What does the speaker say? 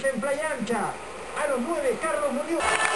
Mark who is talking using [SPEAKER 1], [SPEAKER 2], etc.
[SPEAKER 1] en Playa Ancha. A los 9, Carlos Muñoz.